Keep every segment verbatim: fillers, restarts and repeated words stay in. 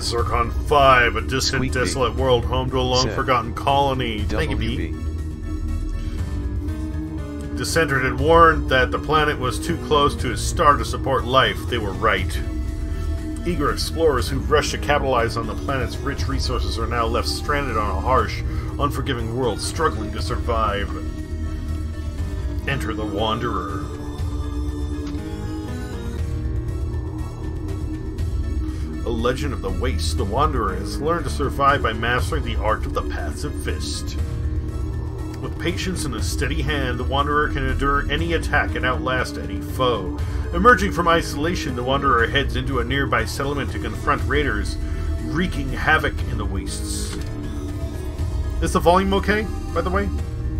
Zircon five, a distant, Sweet desolate B. world home to a long-forgotten Said. colony. Thank you, W B. B. Dissenter had warned that the planet was too close to its star to support life. They were right. Eager explorers who rushed to capitalize on the planet's rich resources are now left stranded on a harsh, unforgiving world, struggling to survive. Enter the Wanderer. A legend of the Waste, the Wanderer has learned to survive by mastering the art of the passive fist. With patience and a steady hand, the Wanderer can endure any attack and outlast any foe. Emerging from isolation, the Wanderer heads into a nearby settlement to confront raiders, wreaking havoc in the wastes. Is the volume okay, by the way?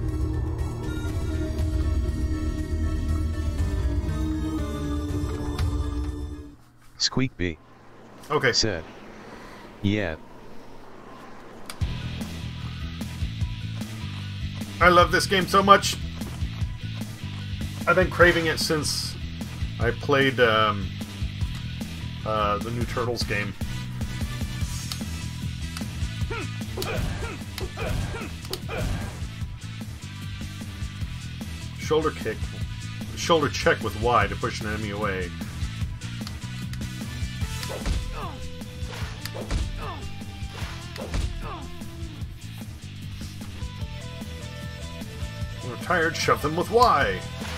Squeak B. Okay. Said. Yeah. I love this game so much. I've been craving it since I played um, uh, the new Turtles game. Shoulder kick, shoulder check with Y to push an enemy away. When they're tired, shove them with Y.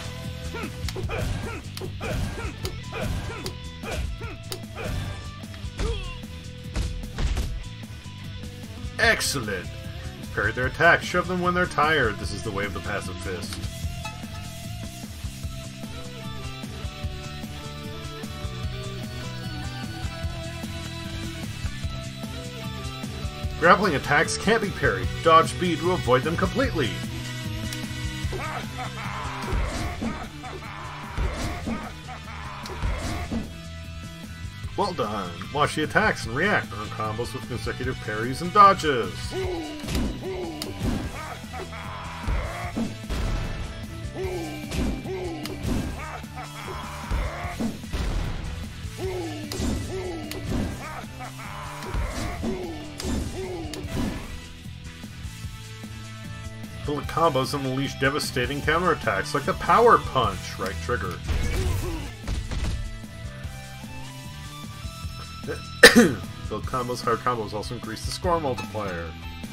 Excellent. Parry their attack. Shove them when they're tired. This is the way of the passive fist. Grappling attacks can't be parried. Dodge B to avoid them completely. Well done. Watch the attacks and react on combos with consecutive parries and dodges. Build combos and unleash devastating counterattacks like the Power Punch. Right trigger. Build combos, hard combos also increase the score multiplier.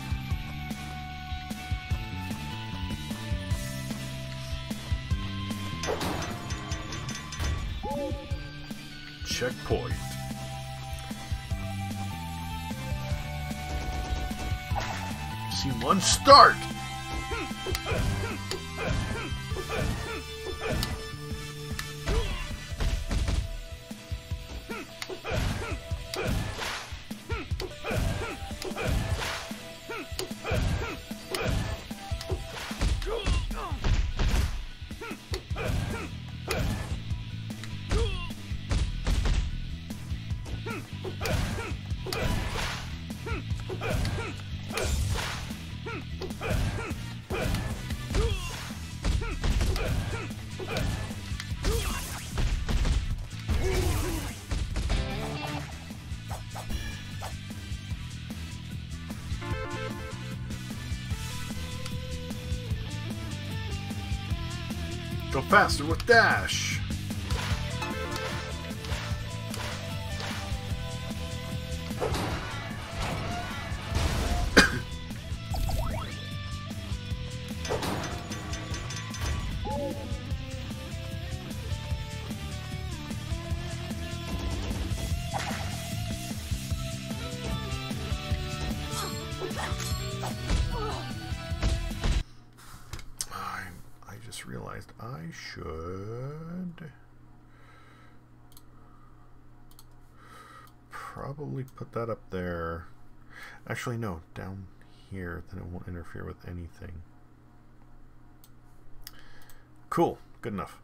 Checkpoint. Scene one, start! Go faster with dash. Realized I should probably put that up there. Actually, no, down here, then it won't interfere with anything. Cool, good enough.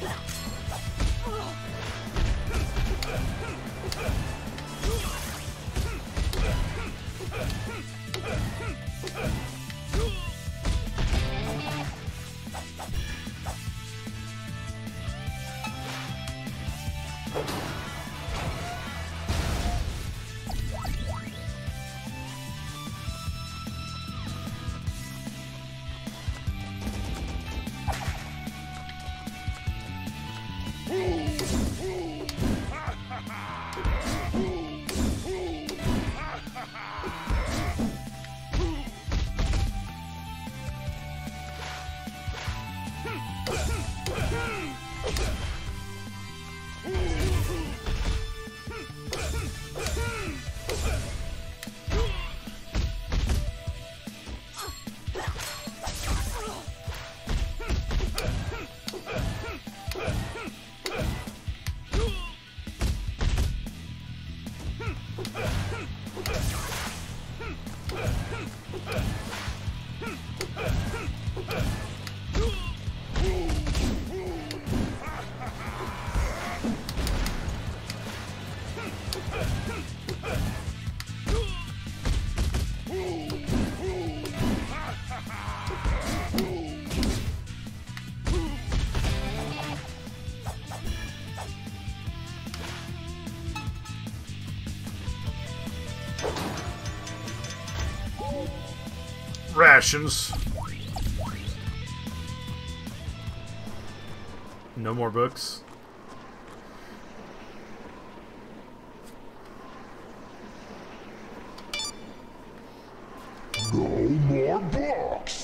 Rations. No more books. No more books.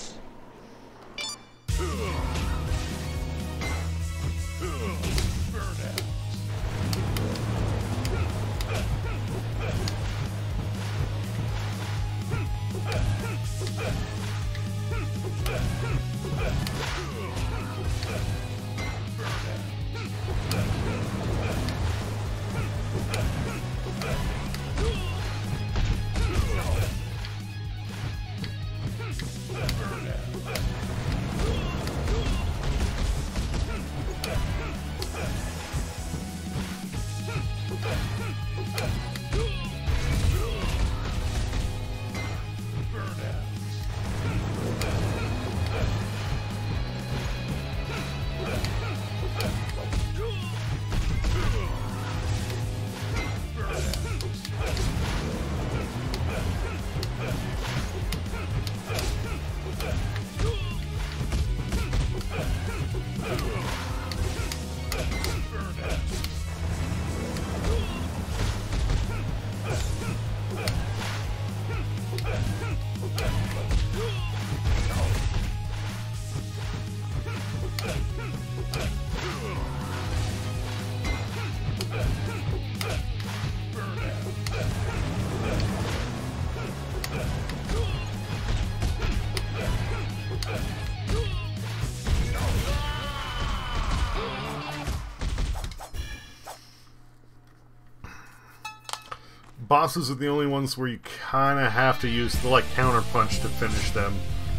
Bosses are the only ones where you kind of have to use the like counter punch to finish them.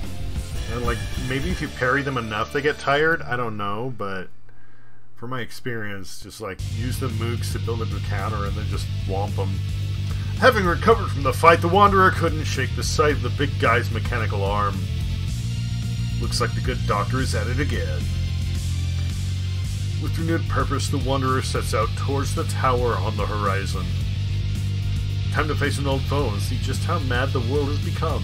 And like maybe if you parry them enough they get tired, I don't know, but from my experience, just like use the mooks to build up a counter and then just whomp them. Having recovered from the fight, the Wanderer couldn't shake the sight of the big guy's mechanical arm. Looks like the good doctor is at it again. With renewed purpose, the Wanderer sets out towards the tower on the horizon. Time to face an old foe and see just how mad the world has become.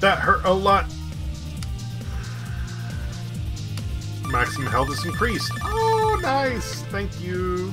That hurt a lot. Maximum health is increased. Oh, nice. Thank you.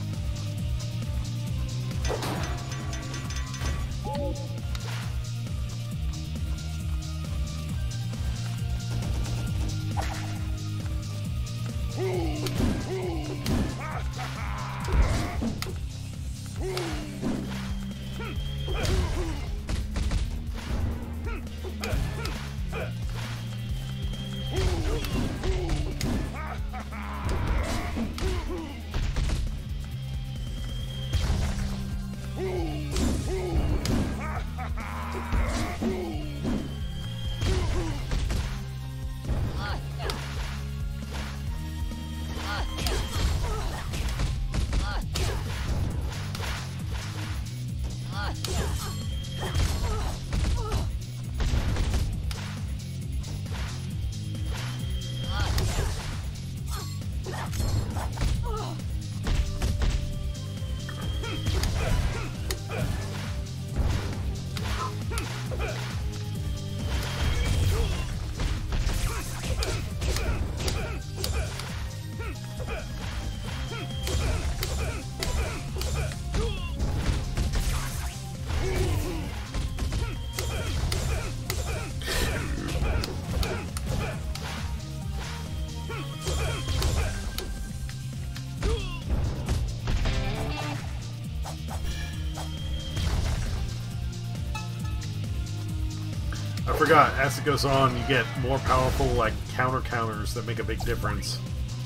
I forgot, as it goes on, you get more powerful, like, counter-counters that make a big difference.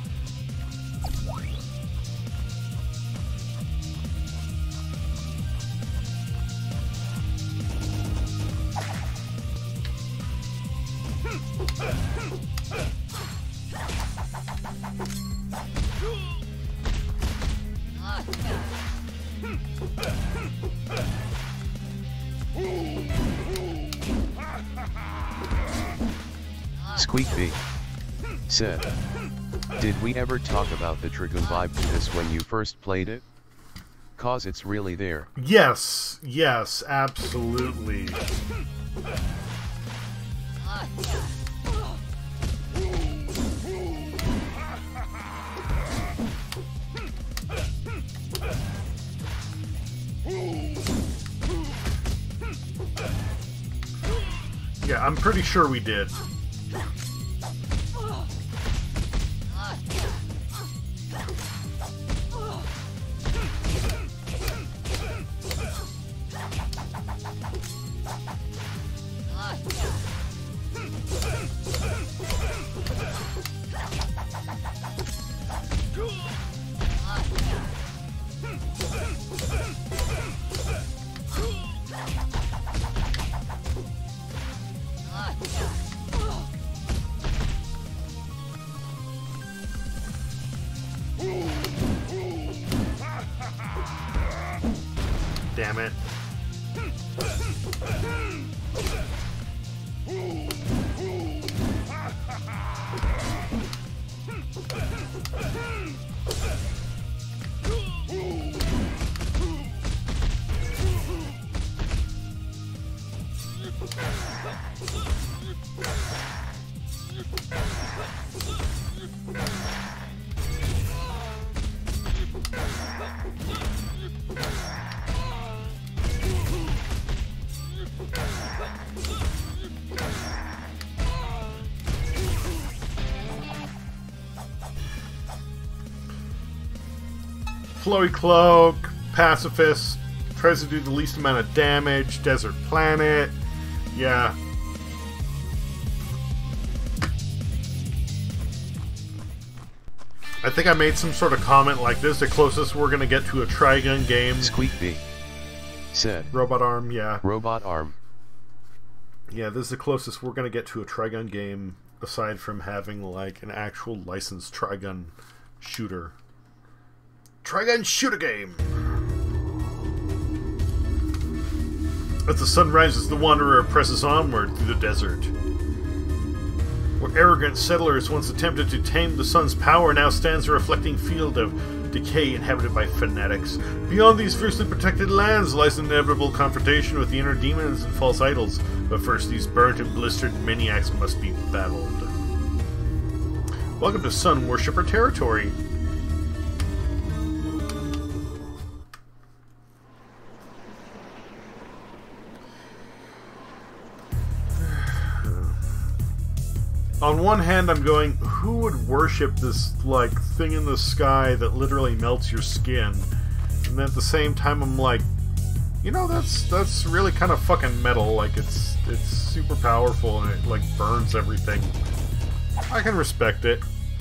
Squeak B said, did we ever talk about the Trigun vibe to this when you first played it? Cause it's really there. Yes, yes, absolutely. Yeah, I'm pretty sure we did. Damn it. Flowy Cloak, Pacifist, tries to do the least amount of damage, Desert Planet, yeah. I think I made some sort of comment like this, the closest we're gonna get to a Trigun game. Squeak B said, Robot Arm, yeah. Robot Arm. Yeah, this is the closest we're gonna get to a Trigun game, aside from having like an actual licensed Trigun shooter. Trigun shooter game! As the sun rises, the Wanderer presses onward through the desert. Where arrogant settlers once attempted to tame the sun's power, now stands a reflecting field of decay inhabited by fanatics. Beyond these fiercely protected lands lies an inevitable confrontation with the inner demons and false idols. But first, these burnt and blistered maniacs must be battled. Welcome to Sun Worshipper territory. On one hand, I'm going, who would worship this, like, thing in the sky that literally melts your skin? And then at the same time, I'm like, you know, that's that's really kind of fucking metal. Like, it's it's super powerful and it, like, burns everything. I can respect it.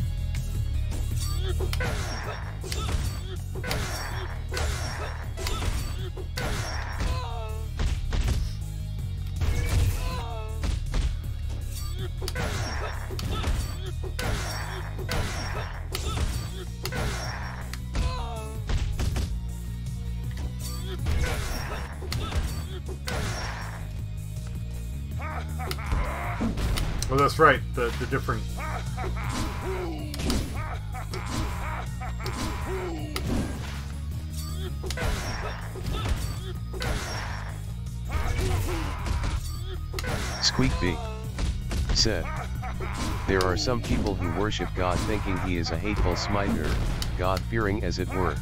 Oh, that's right. The the different. Squeak B said, there are some people who worship God thinking he is a hateful smiter, God-fearing as it were.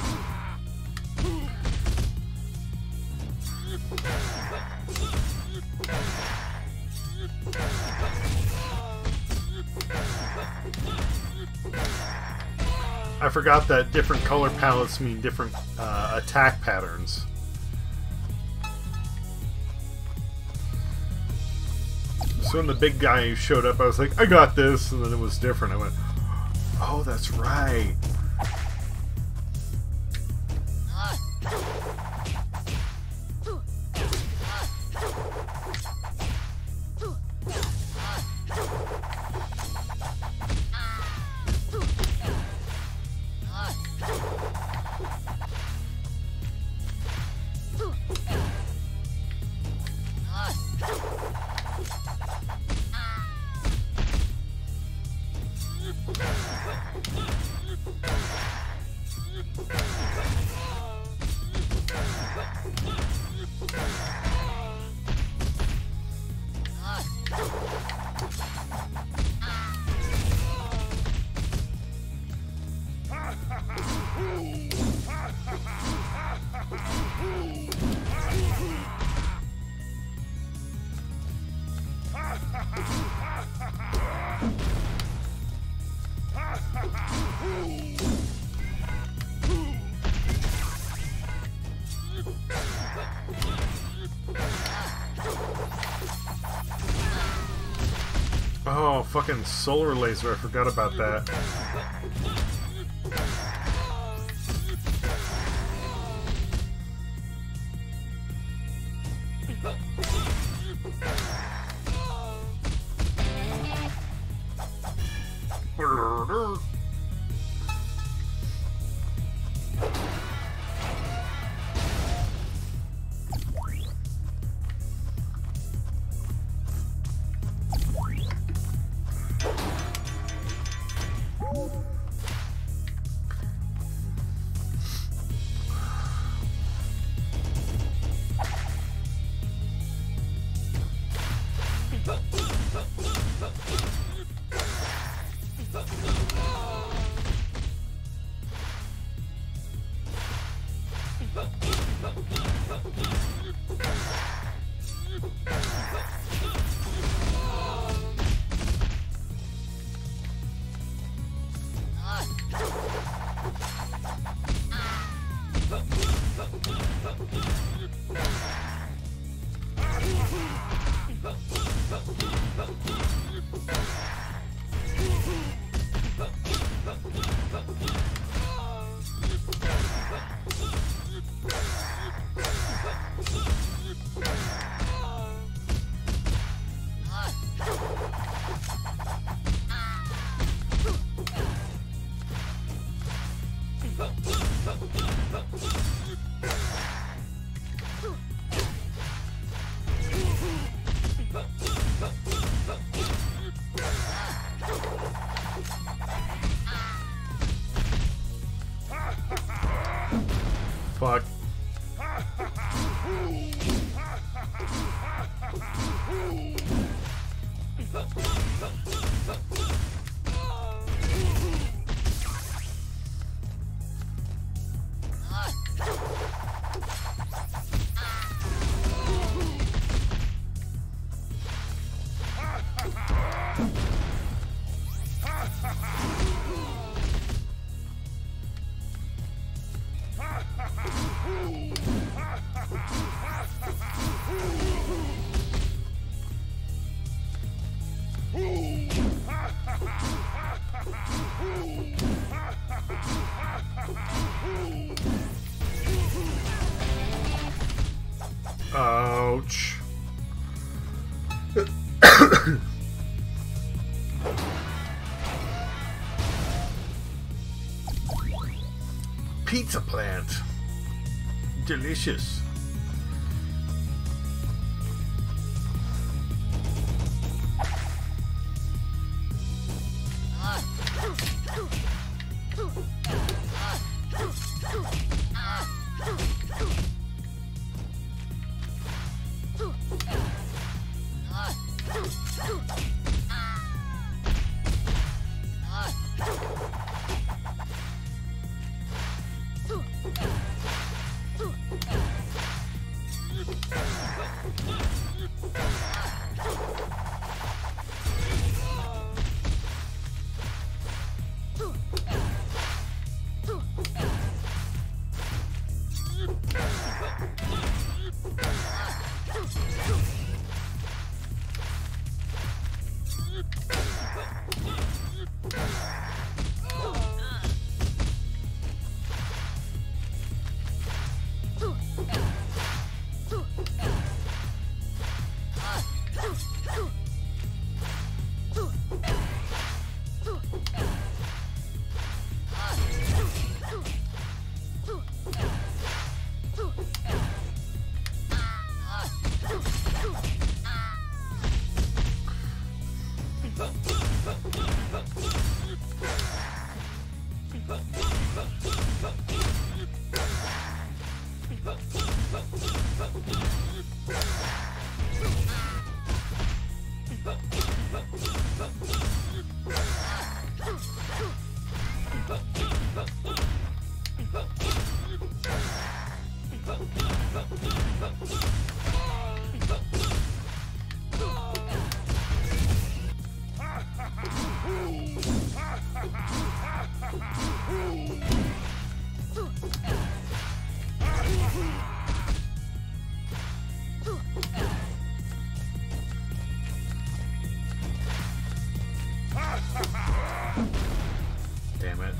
I forgot that different color palettes mean different uh, attack patterns. So when the big guy who showed up, I was like, I got this, and then it was different. I went, oh, that's right. Oh, fucking solar laser, I forgot about that. Ouch. Pizza plant. Delicious. Damn it.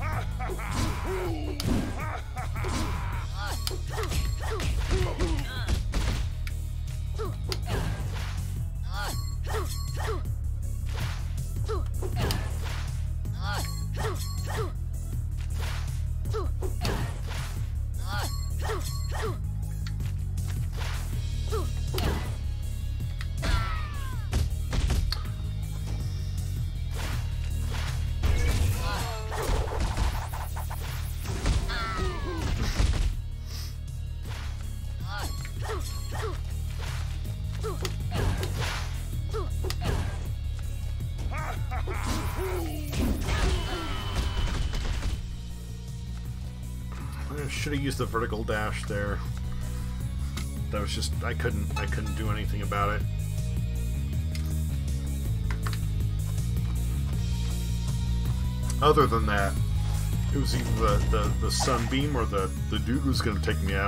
I should have used the vertical dash there. That was just I couldn't I couldn't do anything about it. Other than that, it was either the, the, the sunbeam or the, the dude was gonna take me out.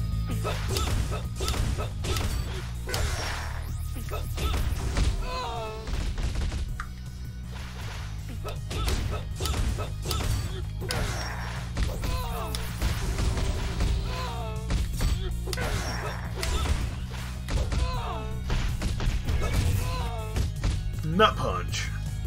Nut punch.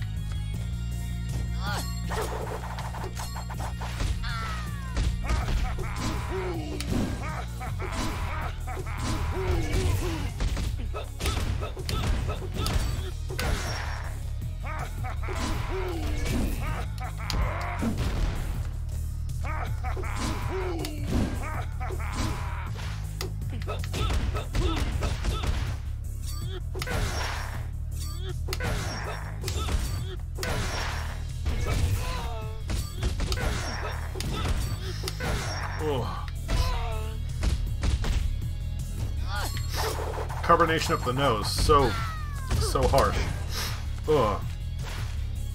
Oh. Carbonation up the nose, so so harsh. Ugh.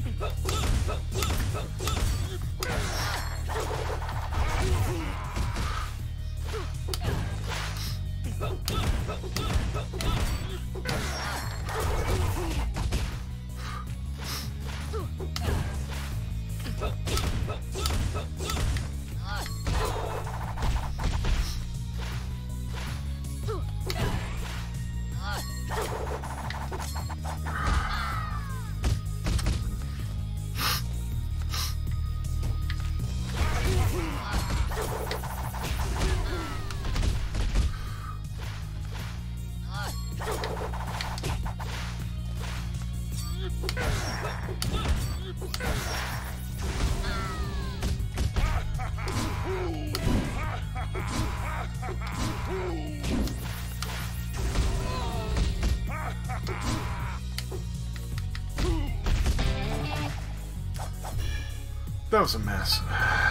That was a mess.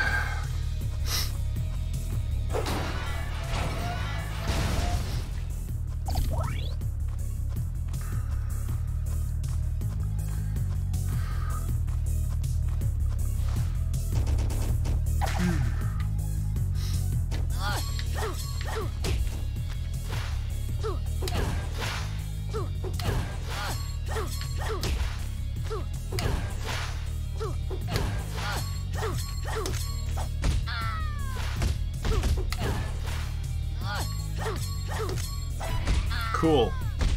Cool.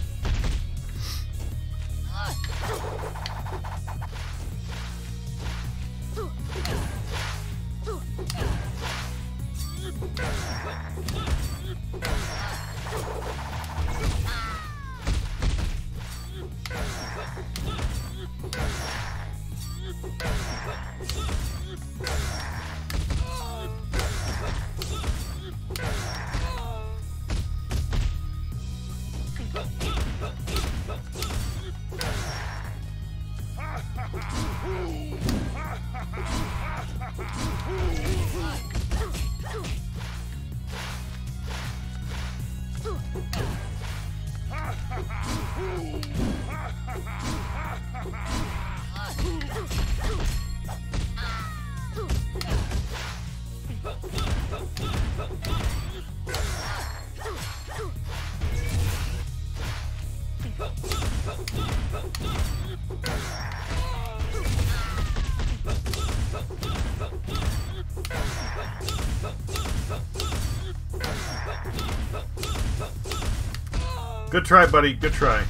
Good try, buddy. Good try.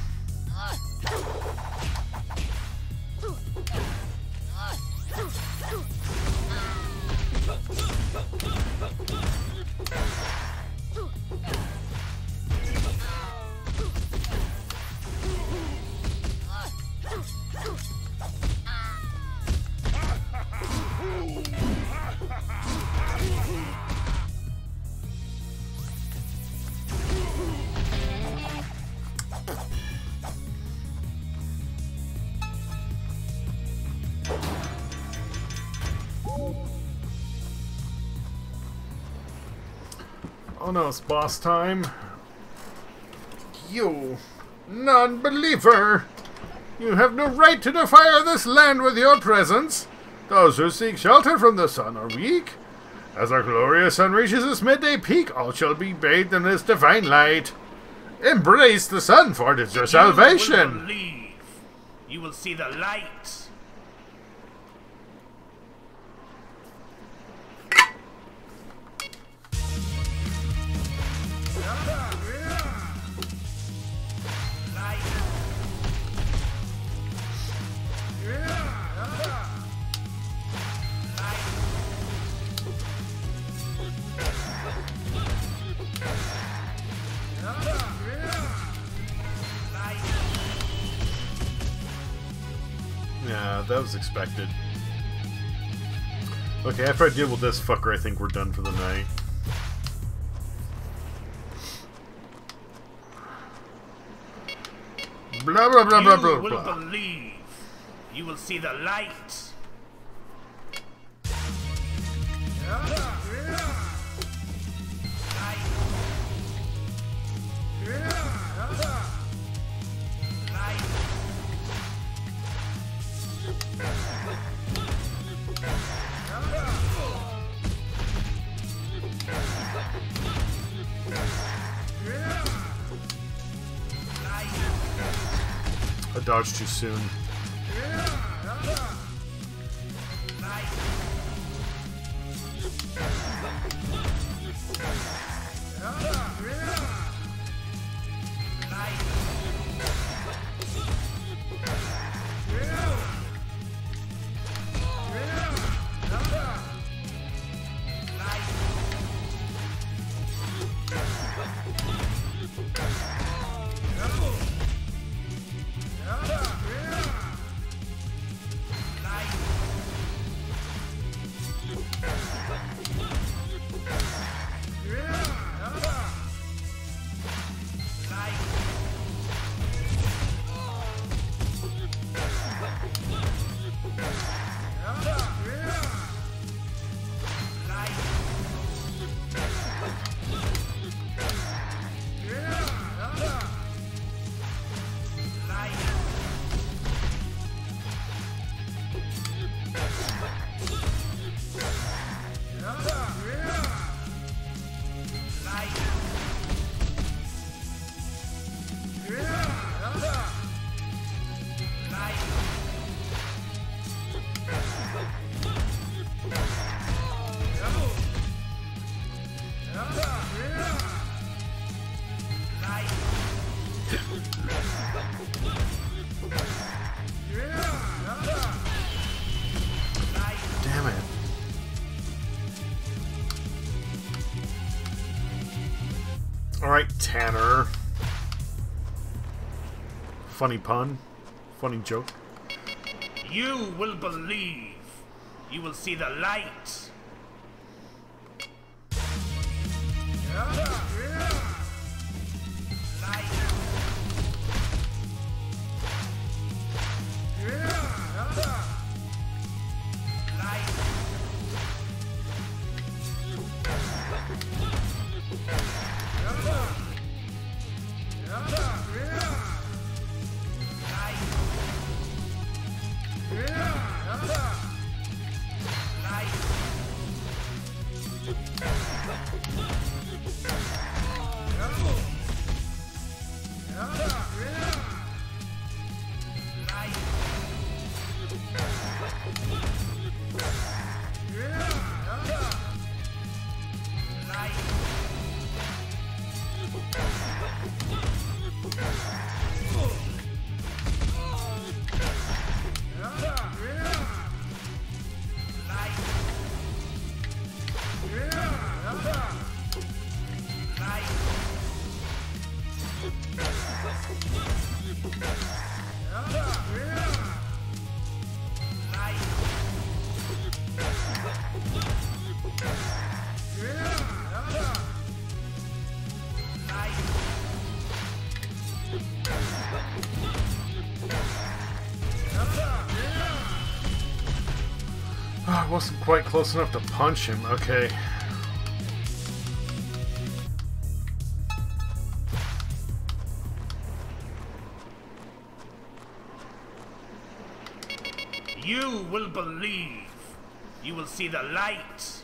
Oh no, it's boss time. You, non-believer! You have no right to defile this land with your presence. Those who seek shelter from the sun are weak. As our glorious sun reaches its midday peak, all shall be bathed in this divine light. Embrace the sun, for it is your salvation. You will believe. You will see the light. Yeah, that was expected. Okay, after I deal with this fucker, I think we're done for the night. Blah blah blah blah blah You will blah. believe. You will see the light. Light. I dodged too soon. Damn it. Alright, Tanner. Funny pun. Funny joke. You will believe. You will see the light. I wasn't quite close enough to punch him. Okay. You will believe. You will see the light.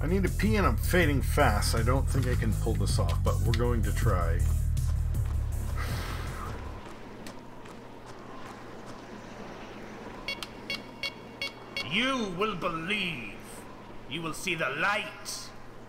need to pee and I'm fading fast. I don't think I can pull this off, but we're going to try. You will believe. You will see the light.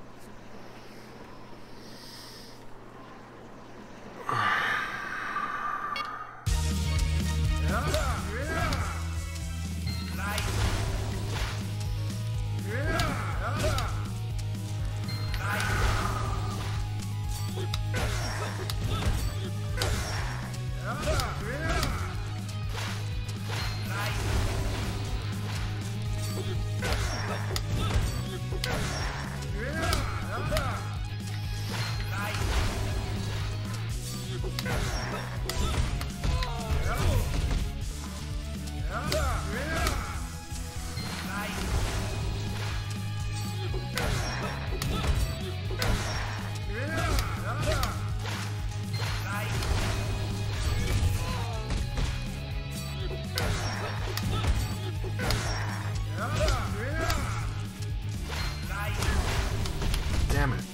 Damn it.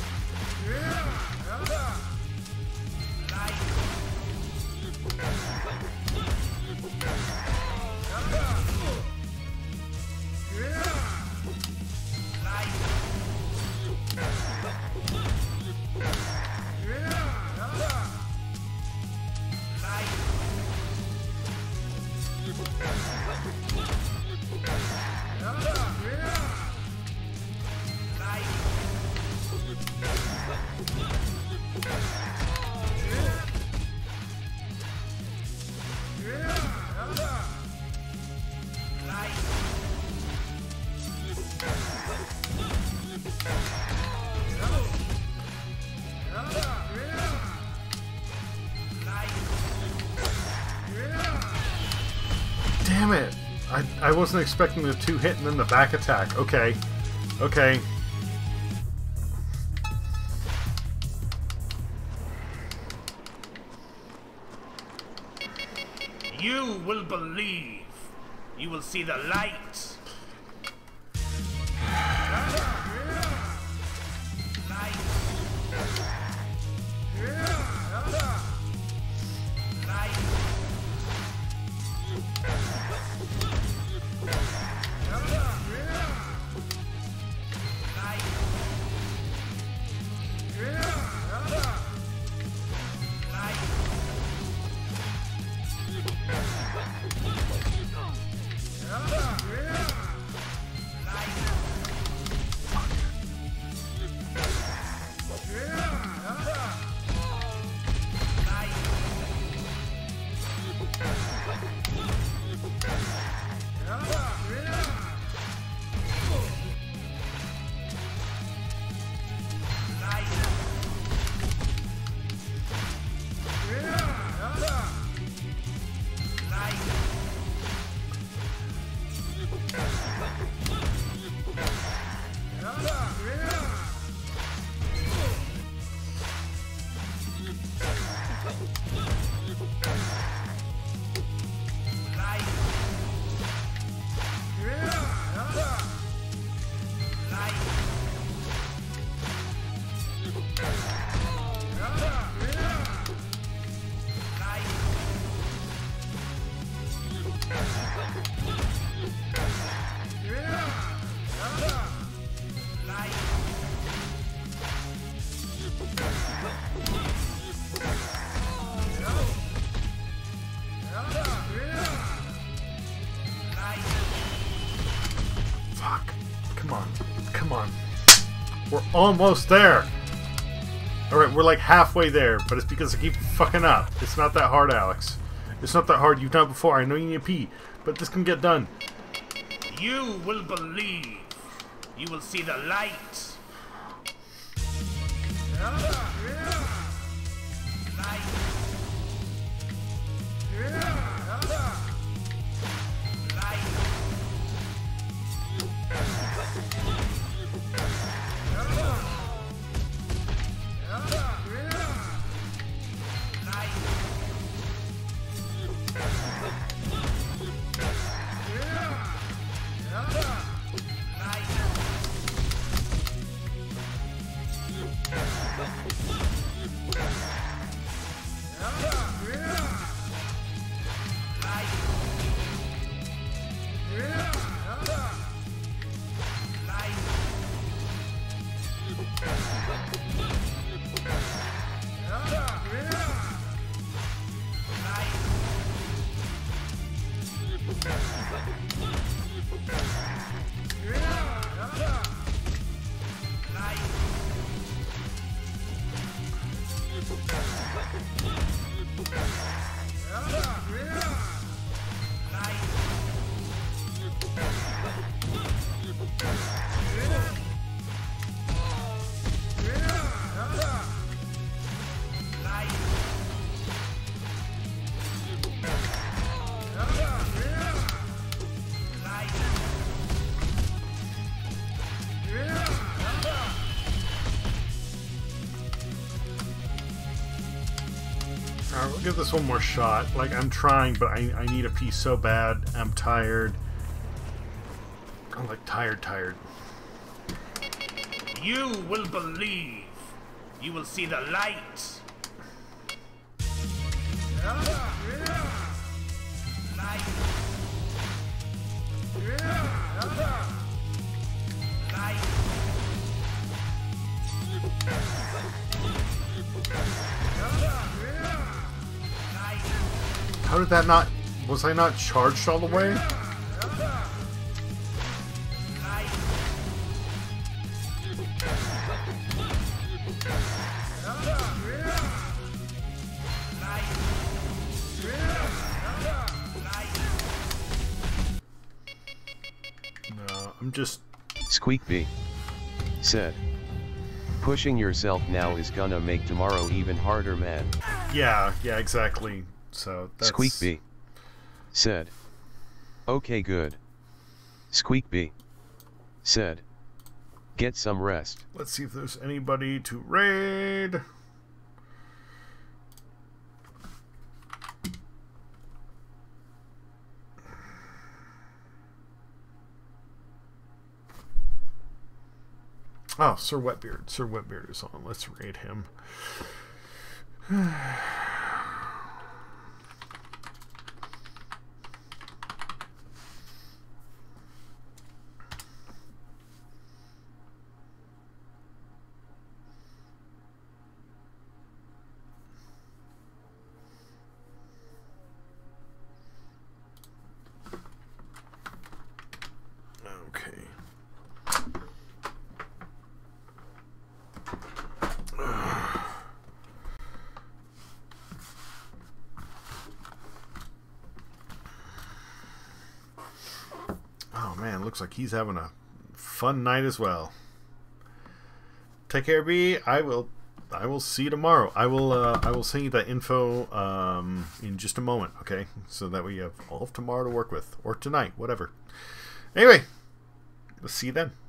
Damn it! I, I wasn't expecting the two hit and then the back attack. Okay. Okay. You will believe. You will see the light. Fuck. Come on. Come on. We're almost there. Alright, we're like halfway there, but it's because I keep fucking up. It's not that hard, Alex. It's not that hard. You've done it before. I know you need to pee, but this can get done. You will believe. You will see the light. Alright, we'll give this one more shot. Like, I'm trying, but I, I need a piece so bad. I'm tired. I'm like tired, tired. You will believe. You will see the light. Light. Light. How did that not... Was I not charged all the way? No, I'm just... Squeakbee said, pushing yourself now is gonna make tomorrow even harder, man. Yeah, yeah, exactly. So that's... Squeakbee said, okay, good. Squeakbee said, get some rest. Let's see if there's anybody to raid. Oh, Sir Wetbeard. Sir Wetbeard is on. Let's raid him. Okay. Oh man, looks like he's having a fun night as well. Take care, B. I will I will see you tomorrow. I will uh, I will send you that info um, in just a moment, okay? So that we have all of tomorrow to work with. Or tonight, whatever. Anyway, we'll see you then.